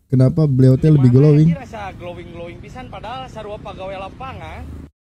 Kenapa beliau teh lebih glowing? Rasa glowing pisan padahal sarua pagawe lapangan.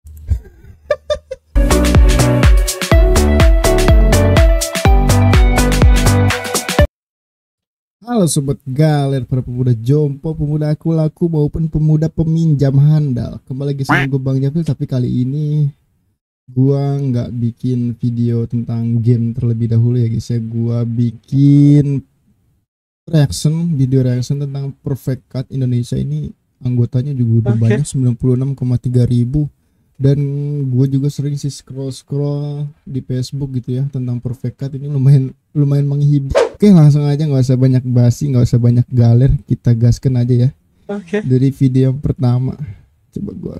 Halo sobat galer, para pemuda jompo, pemuda aku laku maupun pemuda peminjam handal. Kembali lagi sama gue Bang Jafil, tapi kali ini gua nggak bikin video tentang game terlebih dahulu ya guys ya. Gua bikin video reaction tentang Perfect Cut Indonesia. Ini anggotanya juga udah banyak, 96,3 ribu. Dan gue juga sering sih scroll di Facebook gitu ya tentang Perfect Cut. Ini lumayan menghibur. Oke, langsung aja, nggak usah banyak basi, nggak usah banyak galer, kita gaskan aja ya. Oke. Dari video yang pertama, coba gua.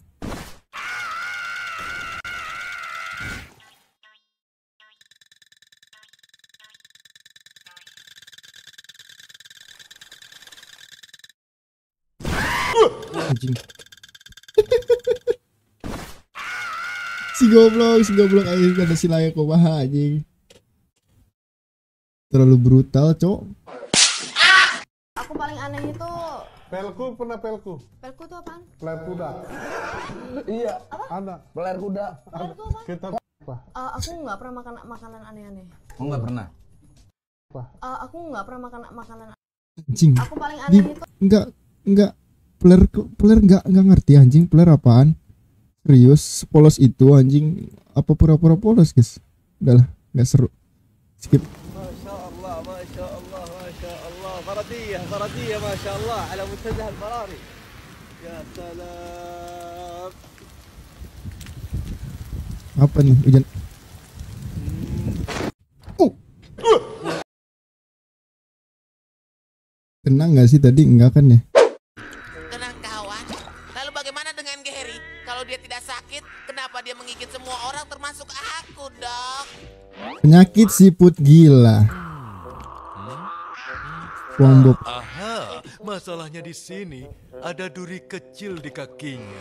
Anjing. si goblok aja ada si layak kumaha anjing. Terlalu brutal, cok. Aku paling aneh itu Pelku, pernah pelku? pelku tuh apaan? Peler kuda. Iya, Apa? ada. Peler kuda. Peler tuh apaan? Kita apa? Aku nggak pernah makan makanan aneh-aneh. Oh, nggak pernah? Aku nggak pernah makan makanan. Anjing. Aku paling aneh itu Enggak peler enggak ngerti anjing, peler apaan? Serius, polos itu anjing, apa pura-pura polos, guys? Udahlah, enggak seru. Skip. Masya Allah, Faradiyah, Masya Allah, ala muntajah al-Farari. Ya salam. Apa nih, hujan? Kena nggak sih tadi? Enggak kan ya? Tenang kawan. Lalu bagaimana dengan Gary? Kalau dia tidak sakit, kenapa dia menggigit semua orang termasuk aku, Dok? Penyakit siput gila. Wong Bob. Aha, masalahnya di sini ada duri kecil di kakinya.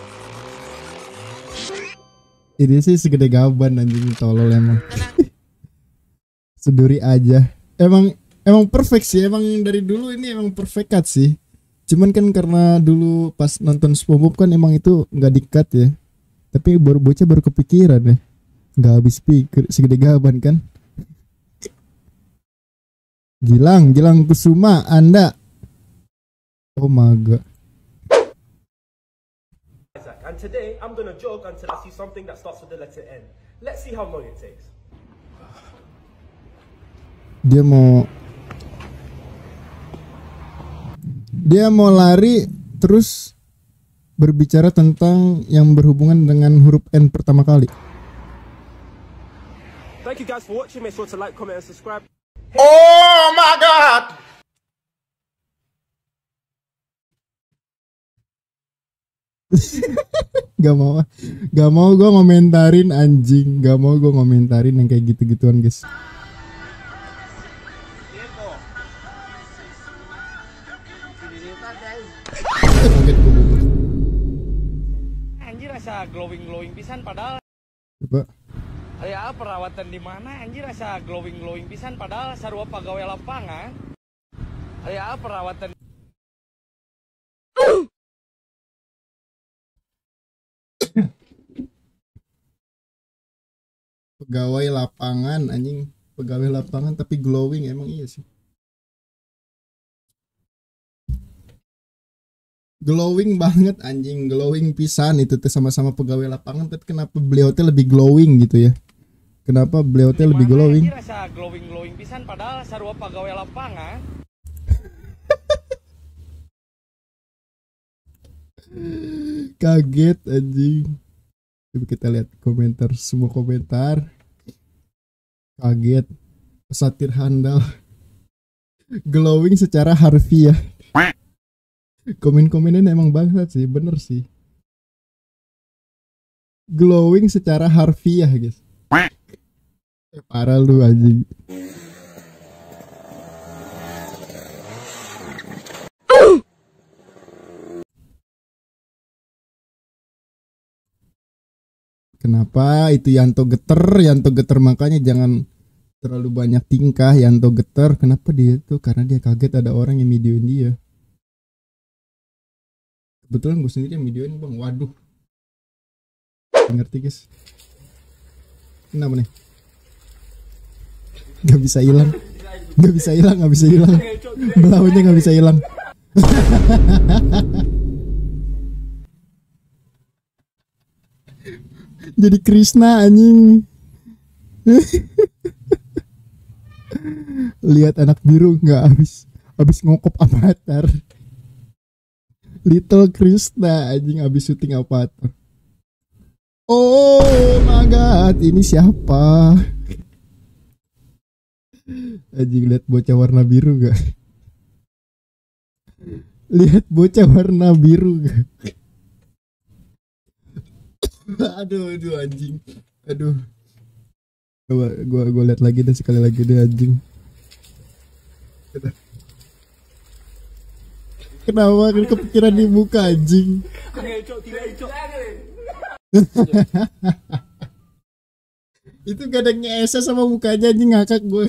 Ini sih segede gaban anjing, tolol emang. Seduri aja. Emang perfect sih, emang dari dulu ini emang perfect cut sih. Cuman kan karena dulu pas nonton SpongeBob kan emang itu nggak di-cut ya. Tapi bocah baru kepikiran ya. Nggak habis pikir, segede gaban kan. Gilang Kusuma, Anda. Oh my god. And today I'm gonna jog until I see something that starts with the letter N. Let's see how long it takes. Dia mau lari terus berbicara tentang yang berhubungan dengan huruf N pertama kali. Thank you guys for watching. Make sure to like, comment, and subscribe. Oh my god! Gak mau gue ngomentarin anjing. Gak mau gue ngomentarin yang kayak gitu-gituan guys. Kaget gue. Anjir rasa glowing pisan padahal. Coba. Ya perawatan di mana anjir rasa glowing pisan padahal sarua pagawe lapangan. Ya perawatan. Pegawai lapangan anjing, pegawai lapangan tapi glowing, emang iya sih. Glowing banget anjing, glowing pisan itu tuh, sama-sama pegawai lapangan, tapi kenapa beliau teh lebih glowing gitu ya? Kenapa beliau teh lebih glowing? Rasa glowing pisan padahal sarua pegawai lapangan. Kaget anjing. Coba kita lihat komentar, semua komentar. Kaget. Pesatir handal. Glowing secara harfiah. Komen-komenan emang bangsat sih, bener sih. Glowing secara harfiah guys. Parah lu anjing. Kenapa itu Yanto geter, makanya jangan terlalu banyak tingkah. Yanto geter, kenapa dia tuh? Karena dia kaget ada orang yang videoin dia. Betulan gue sendiri yang videoin bang. Waduh, ngerti guys. Kenapa nih? Gak bisa hilang. Gak bisa hilang, gak bisa hilang. Belaunya gak bisa hilang. Jadi Krishna anjing. Lihat anak biru nggak habis ngokop Avatar. Little Krishna anjing habis syuting Avatar. Oh my god, ini siapa? Anjing, lihat bocah warna biru gak? Lihat bocah warna biru gak? Aduh anjing. Aduh. Coba gua lihat lagi deh, sekali lagi deh anjing. Kenapa kan kepikiran di muka anjing? Itu gak ada ngeesa sama mukanya anjing, ngakak gue.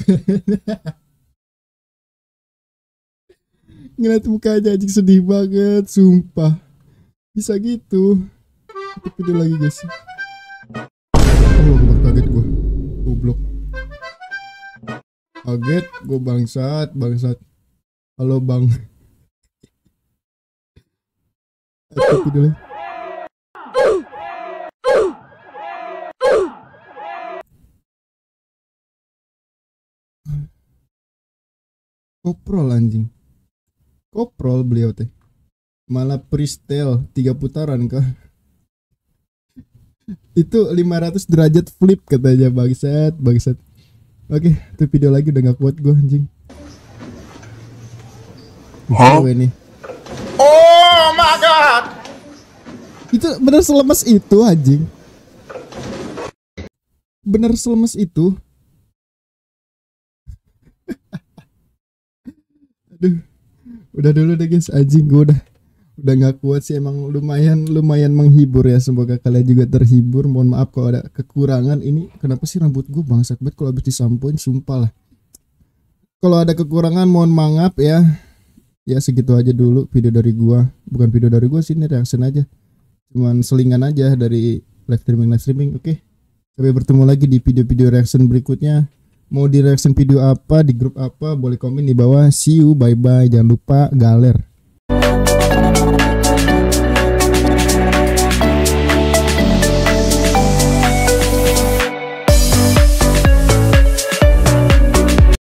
Ngeliat mukanya anjing sedih banget, sumpah. Bisa gitu. Kita video lagi guys. Oh, kaget gue. Goblok. Kaget gue, bangsat. Halo bang. Kita video lagi. Koprol anjing. Koprol beliau teh. Malah freestyle 3 putaran kah? Itu 500 derajat flip katanya, bangsat. Oke, itu video lagi udah gak kuat gue anjing. Ini. Oh my god. Itu bener selemes itu anjing. Bener selemes itu. Aduh. Udah dulu deh guys, anjing gue udah gak kuat sih, emang lumayan menghibur ya. Semoga kalian juga terhibur. Mohon maaf kalau ada kekurangan. Ini kenapa sih rambut gue bangsat banget kalau habis disampoin, sumpah lah. Kalau ada kekurangan mohon maaf ya. Ya segitu aja dulu video dari gua. Bukan video dari gua sih, ini reaction aja. Cuman selingan aja dari live streaming. Oke. Sampai bertemu lagi di video-video reaction berikutnya. Mau di reaction video apa, di grup apa, boleh komen di bawah. See you, bye bye. Jangan lupa galer.